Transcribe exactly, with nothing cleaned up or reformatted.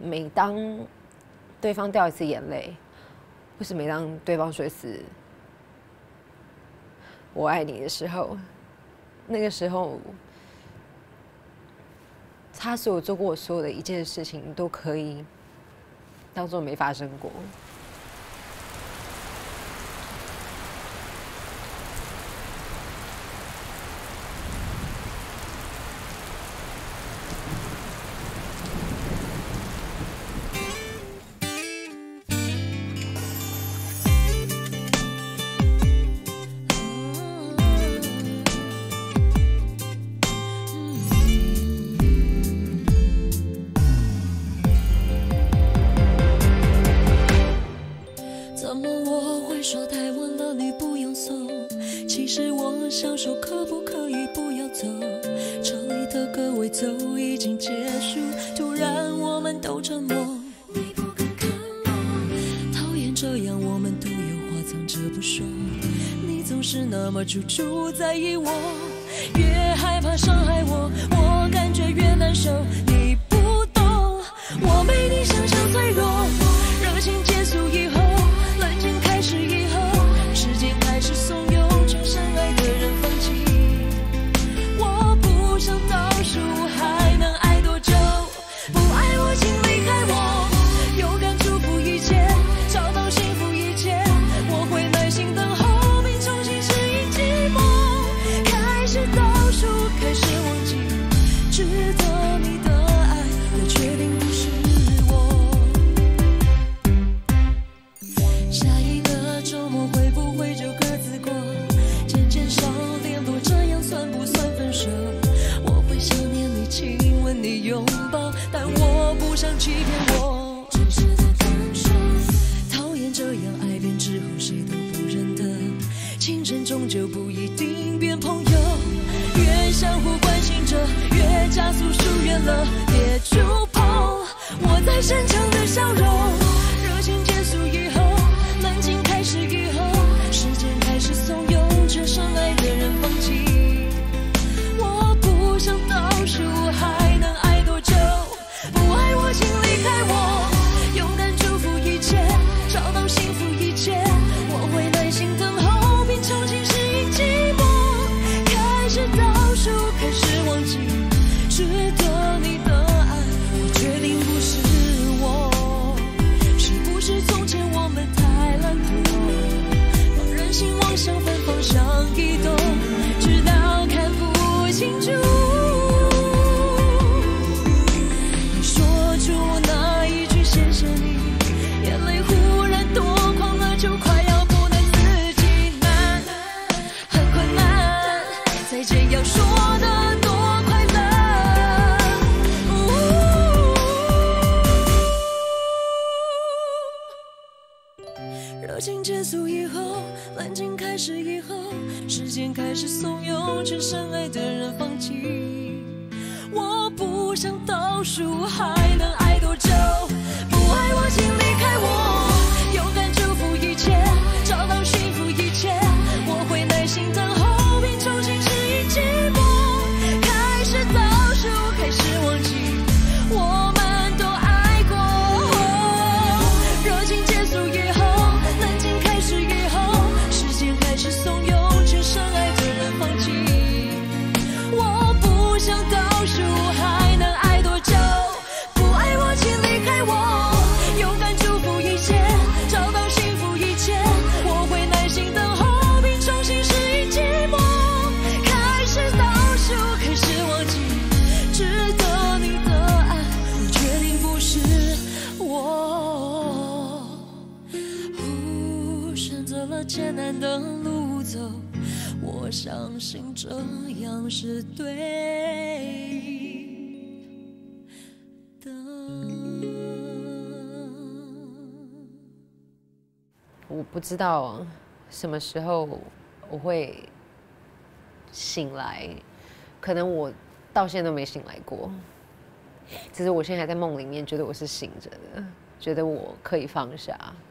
每当对方掉一次眼泪，或是每当对方说一次“我爱你”的时候，那个时候，他所有做过我所有的一件事情，都可以当做没发生过。 享受可不可以不要走？这里的歌尾奏已经结束，突然我们都沉默。你不敢看我，讨厌这样，我们都有话藏着不说。你总是那么处处在意我，越害怕伤害我，我感觉越难受。你不懂，我没你想象脆弱。热情结束以后，冷静开始以后，时间开始怂恿，全深爱的人放弃。我不想倒数，还能爱多久？不爱我请离开我，勇敢祝福一切，找到幸福一切。我会耐心等候，并重新适应寂寞。开始倒数，开始忘记，值得你的爱，我决定不是我。下一个周末会不会就各自过？渐渐少联络，这样算不算分手？我会想念你，亲吻你，拥抱，但我不想欺骗我。真实的感受，讨厌这样，爱变之后谁都不认得。情人终究不一定变朋友，越相互关心着，越加速疏远了，别触碰我再深沉的笑容。热情结束以后，冷静开始以后，时间开始怂恿，这深爱的人放弃。我不想倒数，还能爱多久？不爱我请离开我，勇敢祝福一切，找到幸福一切。我会耐心等候，并重新适应寂寞。开始倒数，开始忘记，值得你的爱，我决定不是我。是不是从前我们太懒惰，放任性妄想反方向移动，直到看不清楚。你说出那一句谢谢你，眼泪忽然夺眶了，就快要不能自己，难，很困难，再见要说的多快乐。热情结束以后，冷静开始以后，时间开始怂恿，全深爱的人放弃。我不想倒数，还能爱多久？不爱我请离开我，勇敢祝福一切，找到幸福一切。我会耐心等候，并重新适应寂寞。开始倒数，开始忘记，我们都爱过。热情结束以后，冷静开始以后，时间开始怂恿，全深爱的人放弃。我不想倒数，还能爱多久？不爱我请离开我，勇敢祝福一切，找到幸福一切。我会耐心等候，并重新适应寂寞。开始倒数，开始忘记，值得你的爱，我决定不是我。哦，选择了艰难的路走，我相信这样是对的。 我不知道什么时候我会醒来，可能我到现在都没醒来过。只是我现在还在梦里面，觉得我是醒着的，觉得我可以放下。